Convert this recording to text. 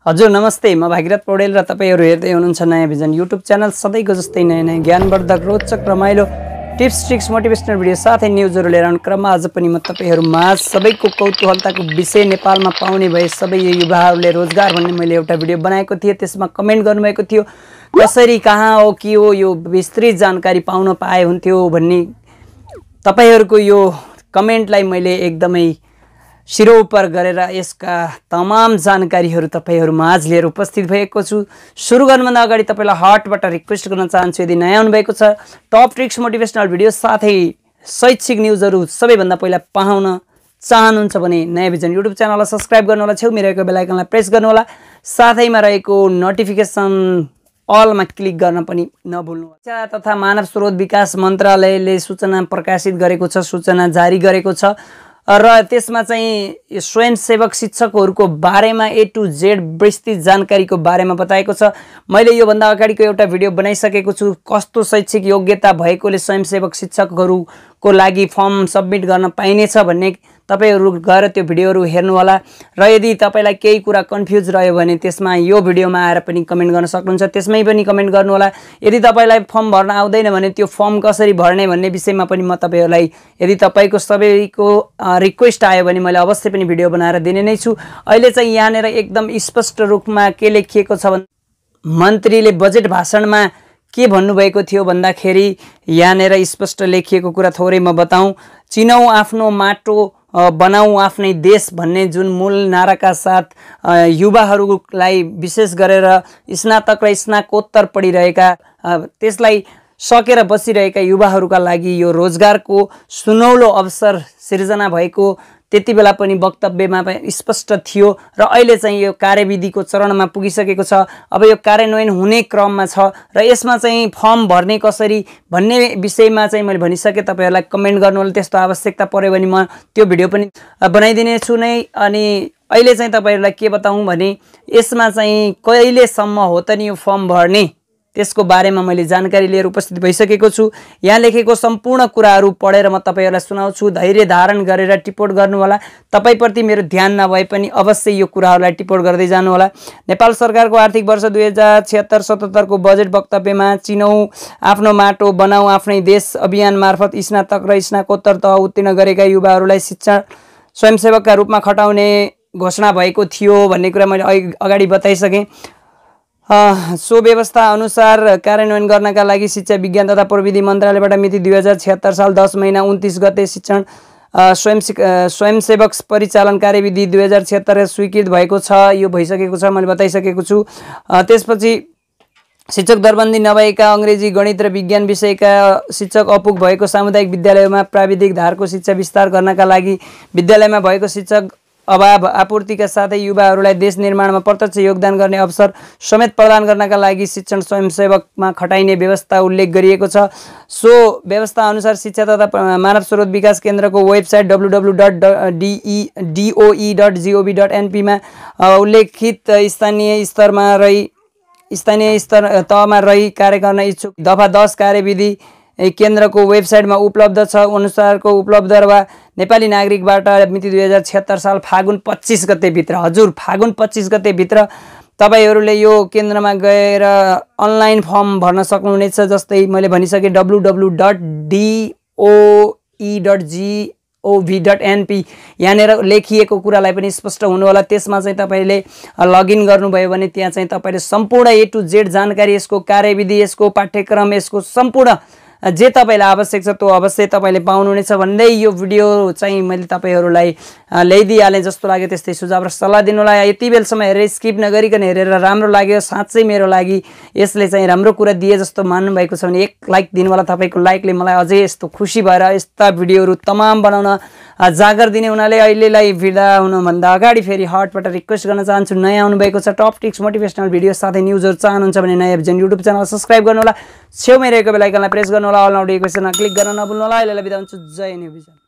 हजुर नमस्ते, म भागीरथ पौडेल र तपाईहरु हेर्दै हुनुहुन्छ नयाविजन युट्युब च्यानल। सधैँको जस्तै नयाँ नयाँ ज्ञानवर्धक रोचक रमाइलो टिप्स ट्रिक्स मोटिभेशनल भिडियो साथै न्यूजहरु लिएर आउने क्रममा आज पनि म तपाईहरु माझ सबैको कौतूहलताको विषय नेपालमा पाउने भए सबै युवाहरूले रोजगार भन्ने मैले एउटा भिडियो बनाएको थिएँ। त्यसमा कमेन्ट गर्नुभएको थियो कसरी कहाँ हो के हो यो विस्तृत जानकारी पाउन पाए हुन्थ्यो भन्ने। तपाईहरुको यो कमेन्टलाई मैले एकदमै शिरोपर गरेर यसका तमाम जानकारीहरु तपाईहरु माझ लिएर उपस्थित भएको छु। सुरु गर्नुभन्दा अगाडि तपाईलाई हार्टबाट रिक्वेस्ट गर्न चाहन्छु, यदि नयाँ हुनुभएको छ टप ट्रिक्स मोटिभेशनल भिडियो साथै शैक्षिक न्यूजहरु सबैभन्दा पहिला पाउन चाहनुहुन्छ भने नयाविजन युट्युब च्यानललाई सब्स्क्राइब गर्नु होला, छेउमा रहेको बेल आइकनलाई प्रेस गर्नु होला, साथैमा रहेको नोटिफिकेसन अलमा क्लिक गर्न पनि नभुल्नु। शिक्षा तथा मानव स्रोत विकास मन्त्रालयले सूचना प्रकाशित गरेको छ, सूचना जारी गरेको छ र त्यसमा चाहिँ स्वयंसेवक शिक्षकहरूको बारेमा ए टु जेड विस्तृत जानकारीको बारेमा बताएको छ। मैले यो भन्दा अगाडिको एउटा भिडियो बनाइसकेको छु, कस्तो शैक्षिक योग्यता भएकोले स्वयंसेवक शिक्षकहरूको लागि फर्म सबमिट गर्न पाइनेछ भन्ने। तपाईहरु गएर त्यो भिडियोहरु हेर्नु होला र यदि तपाईलाई केही कुरा कन्फ्युज रह्यो भने त्यसमा यो भिडियोमा आएर पनि कमेन्ट गर्न सक्नुहुन्छ, त्यसमै पनि कमेन्ट गर्नु होला। यदि तपाईलाई फर्म भर्न आउँदैन भने त्यो फर्म कसरी भर्ने भन्ने विषयमा पनि म तपाईहरुलाई यदि तपाईको सबैको रिक्वेस्ट आयो भने मैले अवश्य पनि भिडियो बनाएर दिने नै छु। अहिले चाहिँ यहाँनेर एकदम स्पष्ट रूपमा के लेखिएको छ भने मन्त्रीले बजेट भाषणमा के भन्नुभएको थियो भन्दाखेरि यहाँनेर स्पष्ट लेखिएको कुरा थोरै म बताऊं। चिनौ आफ्नो माटो बनाऊ आफ्नै देश भन्ने जुन मूल नाराका साथ युवाहरूलाई विशेष गरेर स्नातक र स्नाकोत्तर पढिरहेका त्यसलाई सकेर बसिरहेका युवाहरूका लागि यो रोजगारको सुनौलो अवसर सिर्जना भएको त्यति बेला पनि वक्तव्यमा स्पष्ट थियो र अहिले चाहिँ यो कार्यविधिको चरणमा पुगिसकेको छ। अब यो कार्यान्वयन हुने क्रममा छ र यसमा चाहिँ फर्म भर्ने कसरी भन्ने विषयमा चाहिँ मैले भनिसके। तपाईहरुलाई कमेन्ट गर्नु होला, त्यस्तो आवश्यकता पर्यो भने म त्यो भिडियो पनि बनाइदिने छु नै। अनि अहिले चाहिँ तपाईहरुलाई के बताऊं भने यसमा चाहिँ कहिलेसम्म हो त नि यो फर्म भर्ने त्यसको बारेमा मैले जानकारी लिएर उपस्थित भइसकेको छु। यहाँ लेखेको सम्पूर्ण कुराहरू पढेर म तपाईहरुलाई सुनाउँछु। धैर्य धारण गरेर टिप्पणी गर्नु होला। तपाईप्रति मेरो ध्यान नभए पनि अवश्य यो कुराहरूलाई टिप्पणी गर्दै जानु होला। नेपाल सरकारको आर्थिक वर्ष 2076-77 को बजेट वक्तव्यमा चिनौ आफ्नो माटो बनाऊ आफ्नै देश अभियान मार्फत स्नातक र स्नाकोत्तर तह उत्तीर्ण गरेका युवाहरूलाई शिक्षण स्वयंसेवकका रूपमा खटाउने घोषणा भएको थियो भन्ने कुरा मैले अगाडि बताइसकेँ। सो व्यवस्था अनुसार कार्यान्वयन गर्नका लागि शिक्षा विज्ञान तथा प्रविधि मन्त्रालयबाट मिति 2076 साल 10 महिना 29 गते शिक्षण स्वयंसेवक परिचालन कार्यविधि 2076 स्वीकृत भएको छ। यो भइसकेको छ, मैले बताइसकेको छु। त्यसपछि शिक्षक दरबन्दी नभएका अङ्ग्रेजी गणित र विज्ञान विषयका शिक्षक अपुग भएको सामुदायिक विद्यालयमा प्राविधिक धारको शिक्षा विस्तार गर्नका लागि विद्यालयमा भएको शिक्षक अभाव आपूर्तिका साथै युवाहरूलाई देश निर्माणमा प्रत्यक्ष योगदान गर्ने अवसर समेत प्रदान गर्नका लागि शिक्षण स्वयंसेवकमा खटाइने व्यवस्था उल्लेख गरिएको छ। सो व्यवस्था अनुसार शिक्षा तथा मानव स्रोत विकास केन्द्रको वेबसाइट www.doe.gov.np मा उल्लेखित स्थानीय स्तर तहमा रही कार्य गर्न इच्छुक दफा 10 कार्यविधि केन्द्रको वेबसाइटमा उपलब्ध छ अनुसारको उपलब्ध वा नेपाली नागरिकबाट मिति 2076 साल फागुन 25 गते भित्र, हजुर फागुन 25 गते भित्र तपाईहरुले यो केन्द्रमा गएर अनलाइन फर्म भर्न सक्नुहुनेछ। जस्तै मैले भनिसके www.doe.gov.np यहाँनेर लेखिएको कुरालाई पनि स्पष्ट हुनु होला। त्यसमा चाहिँ तपाईले लगइन गर्नुभयो भने त्यहाँ चाहिँ तपाईले सम्पूर्ण ए टु जेड जानकारी, यसको कार्यविधि, यसको पाठ्यक्रम, यसको सम्पूर्ण जे तपाईलाई आवश्यक छ त्यो अवश्य तपाईले पाउनुहुनेछ भन्दै यो भिडियो चाहिँ मैले तपाईहरुलाई ल्याइदिहालेँ। जस्तो लाग्यो त्यस्तै सुझाव र सल्लाह दिनु होला। यति बेलसम्म हेरेर स्किप नगरिकन हेरेर राम्रो लाग्यो, साँच्चै मेरो लागि यसले चाहिँ राम्रो कुरा दिए जस्तो मान्नु भएको छ भने एक लाइक दिनु होला। तपाईको लाइकले मलाई अझै यस्तो खुसी भएर यस्ता भिडियोहरु तमाम बनाउन जागर दिने हुनाले अहिलेलाई बिदा हुनुभन्दा अगाडि फेरि हार्टबाट रिक्वेस्ट गर्न चाहन्छु, नयाँ आउनु भएको छ टप टिप्स मोटिभेशनल भिडियो साथै न्यूजहरु चाहनुहुन्छ भने नयाविजन युट्युब च्यानल सब्स्क्राइब गर्नु होला, छेउमै रहेको बेल आइकनलाई प्रेस गर्नु होला, अल नोटिफिकेसनमा क्लिक गर्न नभुल्नु होला। अहिलेलाई बिदा हुन्छु। जय नयाविजन।